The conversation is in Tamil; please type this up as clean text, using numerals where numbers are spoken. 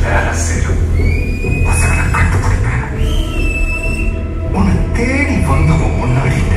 வேலை செய்யும் பசங்களை கண்டுபிடிப்பேன். உன்னை தேடி வந்தவன் முன்னாடி